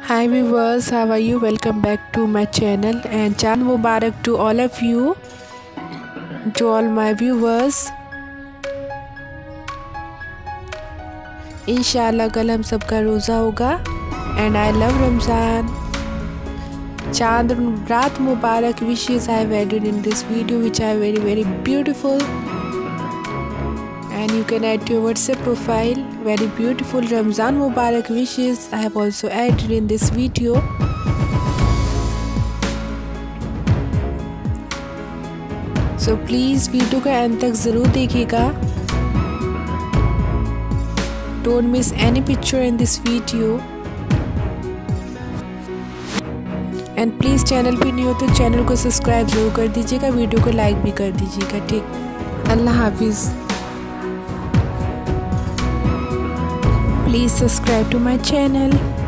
Hi viewers, how are you? Welcome back to my channel and Chand Mubarak to all of you, to all my viewers। इंशाल्लाह कल हम सबका रोज़ा होगा and I love Ramzan। Chand Raat Mubarak wishes I have added in this video, which are very beautiful, and you can add to your WhatsApp profile। Very beautiful Ramzan Mubarak wishes I have also added in this video। So please video का end तक ज़रूर देखिएगा। Don't miss any picture in this video। And please channel पे नहीं हो तो channel को subscribe ज़रूर कर दीजिएगा, वीडियो को लाइक भी कर दीजिएगा। ठीक, अल्लाह हाफिज़। Please subscribe to my channel।